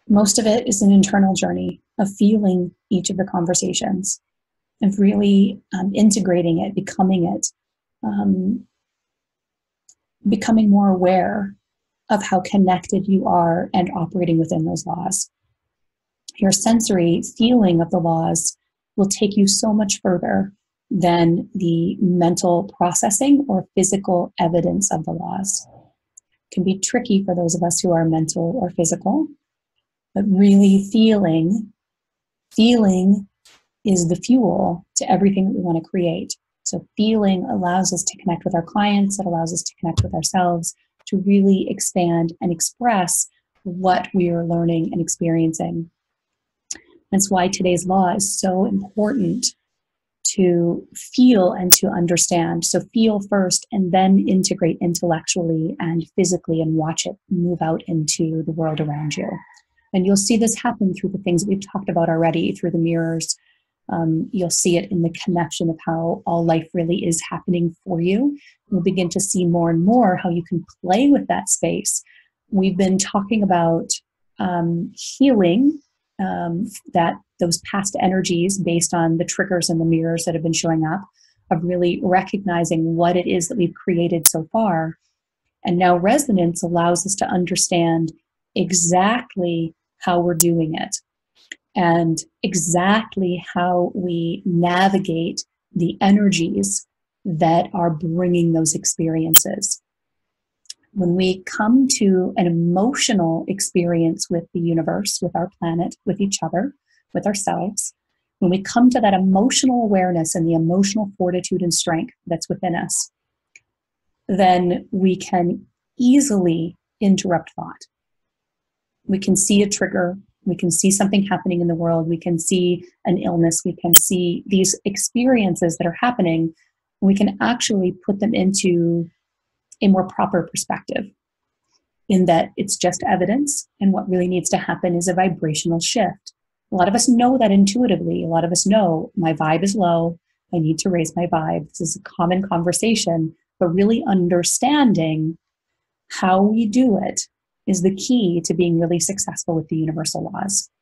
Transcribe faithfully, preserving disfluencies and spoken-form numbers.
Most of it is an internal journey of feeling each of the conversations, of really um, integrating it, becoming it, um, becoming more aware of how connected you are and operating within those laws. Your sensory feeling of the laws will take you so much further than the mental processing or physical evidence of the laws. It can be tricky for those of us who are mental or physical, but really feeling, feeling is the fuel to everything that we want to create. So feeling allows us to connect with our clients, it allows us to connect with ourselves, to really expand and express what we are learning and experiencing. That's why today's law is so important to feel and to understand. So feel first and then integrate intellectually and physically and watch it move out into the world around you. And you'll see this happen through the things that we've talked about already, through the mirrors. Um, you'll see it in the connection of how all life really is happening for you. You'll begin to see more and more how you can play with that space. We've been talking about um, healing um, that those past energies based on the triggers and the mirrors that have been showing up, of really recognizing what it is that we've created so far. And now resonance allows us to understand exactly how we're doing it and exactly how we navigate the energies that are bringing those experiences. When we come to an emotional experience with the universe, with our planet, with each other, with ourselves, when we come to that emotional awareness and the emotional fortitude and strength that's within us, then we can easily interrupt thought. We can see a trigger, we can see something happening in the world, we can see an illness, we can see these experiences that are happening, we can actually put them into a more proper perspective, in that it's just evidence, and what really needs to happen is a vibrational shift. A lot of us know that intuitively. A lot of us know my vibe is low, I need to raise my vibe. This is a common conversation, but really understanding how we do it is the key to being really successful with the universal laws.